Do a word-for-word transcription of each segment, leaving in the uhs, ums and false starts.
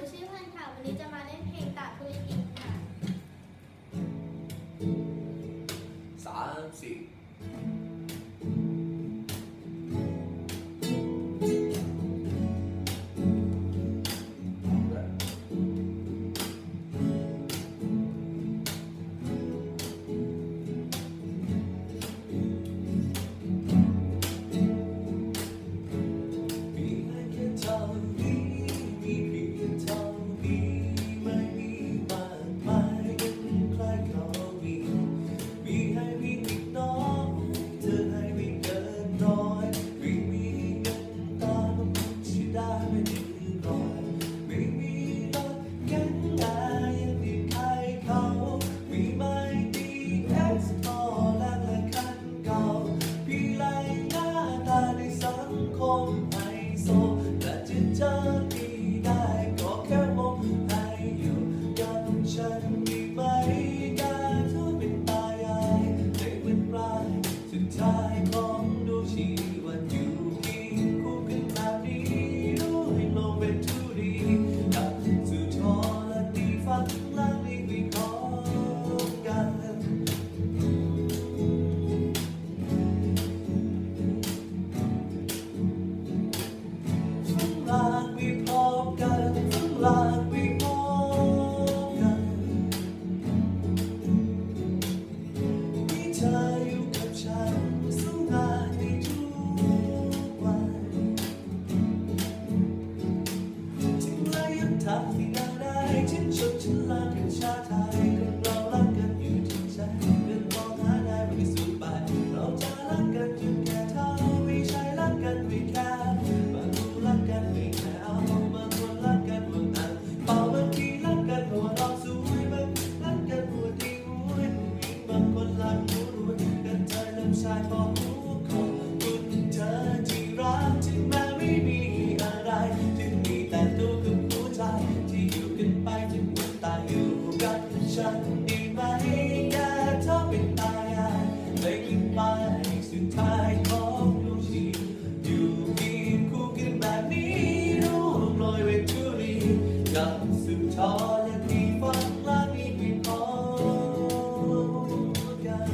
ชื่อพันธ์ค่ะวันนี้จะมาเล่นเพลงตาคุลิติค่ะสามสี่และจะเจอที่ได้ก็แค่มองให้อยู่กับฉันมีไหมการทุกเป็นตายายในวันปลายสุดท้ายของดูชีวิตอยู่เคียงคู่กันแบบนี้รู้ให้โลกเป็นทุรีกับสุดทอและดีฟังและดีวิเคราะห์กันลากไปพร้อมกันทั้งลากไปพร้อมกันมีเธออยู่กับฉันสู้งานในทุกวันถึงระยะทางที่เราได้ฉันชดฉันลากันชาไทยกับเรารักกันอยู่ที่ใจเดินมองหาได้ไม่สุดไปเราจะรักกันจนแก่เท่าไม่ใช่รักกันไม่แค่รักกันไม่แค่เอาบางคนรักกันว่าต่างเป่าบางทีรักกันว่าเราสวยบางรักกันว่าดีรู้ผู้หญิงบางคนรักรู้รู้กันเธอลำชายพอรู้คนคุณเธอที่รักถึงแม้ไม่มีอะไรถึงมีแต่ตัวกับหัวใจที่อยู่กันไปจนวันตายอยู่กับฉันได้ไหมแค่เธอเป็นตายายไปกินไปสุดท้ายของลูกชีอยู่กินคู่กันแบบนี้รู้ลอยเวทุรีกับสุดทอและดีฟังและมีไม่พอกัน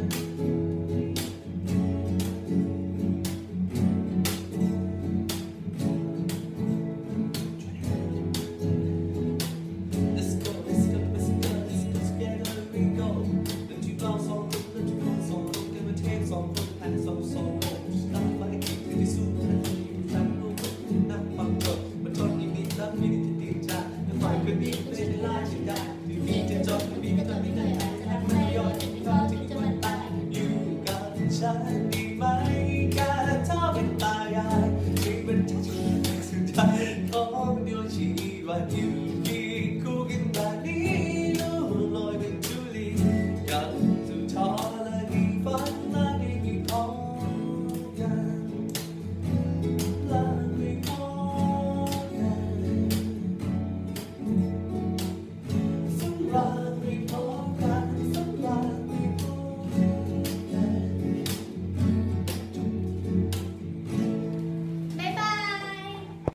Let's go let's go let's go let's go together we go เดินที่เราสองคนเดินที่เราสองคนกันมาเทปสองคนแทนสองสองคนตั้งไว้คิดที่สู้และอยู่ฉันรู้ว่าจะนั่งฟังจบมันทนยิ่งนิดแล้วไม่ได้จะดีใจแต่ฝ่ายคนนี้ไม่ได้ลาฉันได้